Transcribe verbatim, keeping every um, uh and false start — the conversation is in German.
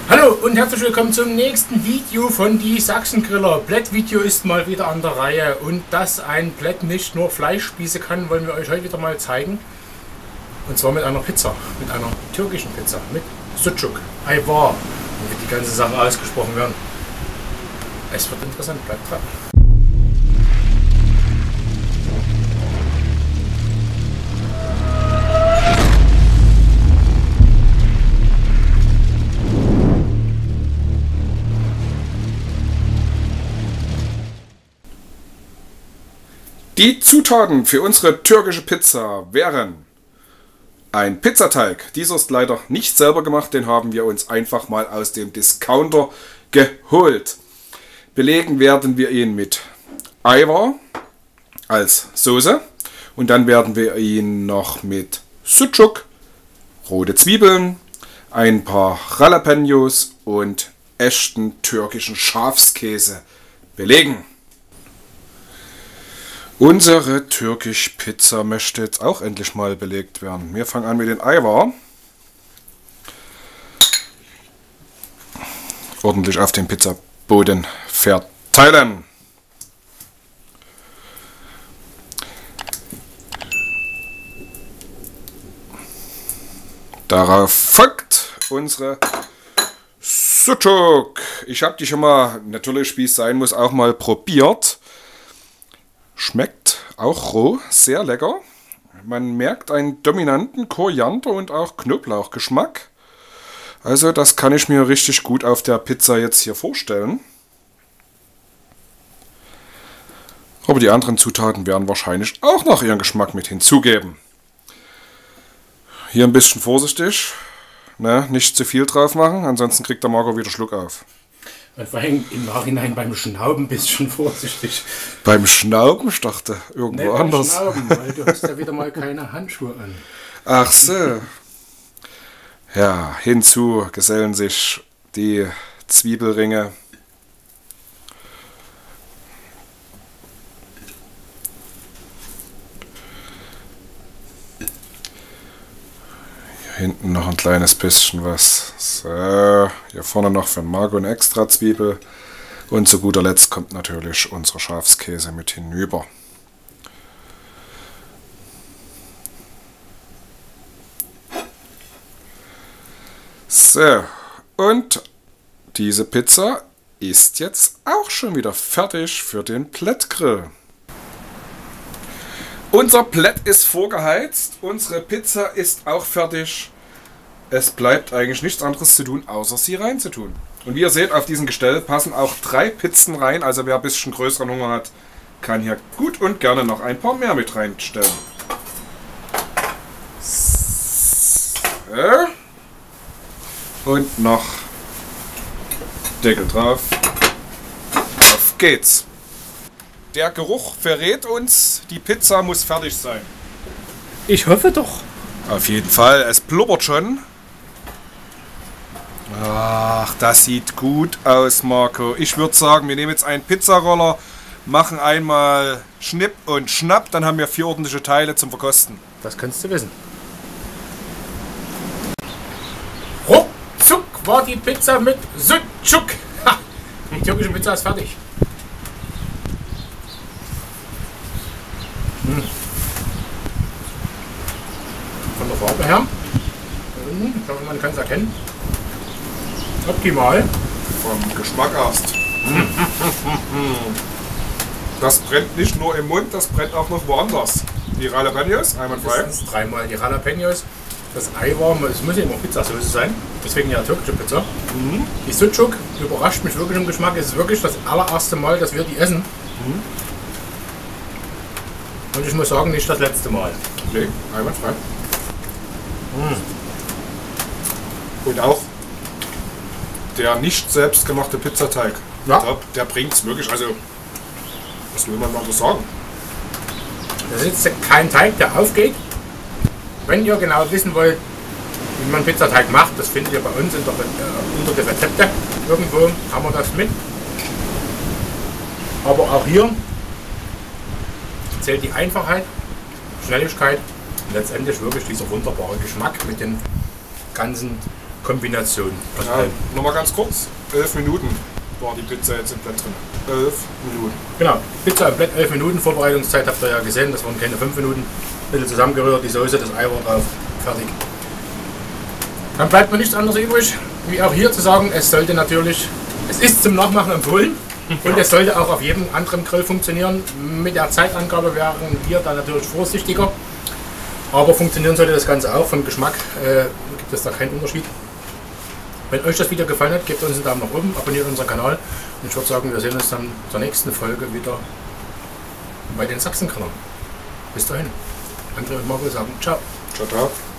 Hallo und herzlich willkommen zum nächsten Video von die Sachsengriller. Plätt-Video ist mal wieder an der Reihe, und dass ein Plätt nicht nur Fleisch spießen kann, wollen wir euch heute wieder mal zeigen. Und zwar mit einer Pizza, mit einer türkischen Pizza, mit Sucuk, Ayvar, wie die ganze Sache ausgesprochen werden. Es wird interessant, bleibt dran. Die Zutaten für unsere türkische Pizza wären ein Pizzateig. Dieser ist leider nicht selber gemacht, den haben wir uns einfach mal aus dem Discounter geholt. Belegen werden wir ihn mit Ayvar als Soße und dann werden wir ihn noch mit Sucuk, rote Zwiebeln, ein paar Jalapenos und echten türkischen Schafskäse belegen. Unsere türkische Pizza möchte jetzt auch endlich mal belegt werden. Wir fangen an mit den Ayvar. Ordentlich auf den Pizzaboden verteilen. Darauf folgt unsere Sucuk. Ich habe die schon mal, natürlich wie es sein muss, auch mal probiert. Schmeckt auch roh sehr lecker. Man merkt einen dominanten Koriander- und auch Knoblauchgeschmack. Also das kann ich mir richtig gut auf der Pizza jetzt hier vorstellen. Aber die anderen Zutaten werden wahrscheinlich auch noch ihren Geschmack mit hinzugeben. Hier ein bisschen vorsichtig, ne, nicht zu viel drauf machen, ansonsten kriegt der Marco wieder Schluck auf. Und vor allem im Nachhinein beim Schnauben bist du schon vorsichtig. Beim Schnauben? Ich dachte irgendwo nee, anders. Beim Schnauben, weil du hast ja wieder mal keine Handschuhe an. Ach so. Ja, hinzu gesellen sich die Zwiebelringe. Hinten noch ein kleines bisschen was. So, hier vorne noch für den Marco eine extra Zwiebel. Und zu guter Letzt kommt natürlich unser Schafskäse mit hinüber. So, und diese Pizza ist jetzt auch schon wieder fertig für den Plättgrill. Unser Plätt ist vorgeheizt, unsere Pizza ist auch fertig. Es bleibt eigentlich nichts anderes zu tun, außer sie reinzutun. Und wie ihr seht, auf diesem Gestell passen auch drei Pizzen rein. Also wer ein bisschen größeren Hunger hat, kann hier gut und gerne noch ein paar mehr mit reinstellen. So. Und noch Deckel drauf. Auf geht's. Der Geruch verrät uns, die Pizza muss fertig sein. Ich hoffe doch. Auf jeden Fall, es blubbert schon. Ach, das sieht gut aus, Marco. Ich würde sagen, wir nehmen jetzt einen Pizzaroller, machen einmal Schnipp und Schnapp, dann haben wir vier ordentliche Teile zum Verkosten. Das kannst du wissen. Ruckzuck war die Pizza mit Sucuk. Ha, die türkische Pizza ist fertig. Hm. Von der Farbe her, ich hoffe, man kann es erkennen. Optimal. Vom Geschmack erst. Das brennt nicht nur im Mund, das brennt auch noch woanders. Die Jalapenos, einwandfrei. Das ist dreimal die Jalapenos. Das Ayvar, es muss ja immer Pizzasauce sein, deswegen ja türkische Pizza. Mhm. Die Sucuk überrascht mich wirklich im Geschmack. Es ist wirklich das allererste Mal, dass wir die essen. Mhm. Und ich muss sagen, nicht das letzte Mal. Nee, einwandfrei. Mhm. Und auch der nicht selbstgemachte Pizzateig. Ja. Der, der bringt es wirklich, also was will man noch sagen? Das ist jetzt kein Teig, der aufgeht. Wenn ihr genau wissen wollt, wie man Pizzateig macht, das findet ihr bei uns in der, äh, unter der Rezepte. Irgendwo haben wir das mit. Aber auch hier zählt die Einfachheit, Schnelligkeit und letztendlich wirklich dieser wunderbare Geschmack mit den ganzen Kombination. Also Ja, nochmal ganz kurz, elf Minuten war die Pizza jetzt im Blatt drin. elf Minuten. Genau, Pizza im Blatt, elf Minuten Vorbereitungszeit, habt ihr ja gesehen, das waren keine fünf Minuten. Ein bisschen zusammengerührt, die Soße, das Ei war drauf, fertig. Dann bleibt mir nichts anderes übrig, wie auch hier zu sagen, es sollte natürlich, es ist zum Nachmachen empfohlen und es sollte auch auf jedem anderen Grill funktionieren. Mit der Zeitangabe wären wir da natürlich vorsichtiger, aber funktionieren sollte das Ganze auch. Vom Geschmack äh, gibt es da keinen Unterschied. Wenn euch das Video gefallen hat, gebt uns einen Daumen nach oben, abonniert unseren Kanal und ich würde sagen, wir sehen uns dann zur nächsten Folge wieder bei den Sachsengrillern. Bis dahin. André und Marco sagen ciao. Ciao, ciao.